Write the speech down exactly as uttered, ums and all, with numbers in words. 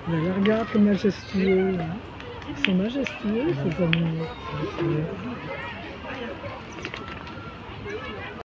Mais regarde comme majestueux. Ils sont majestueux, ces animaux.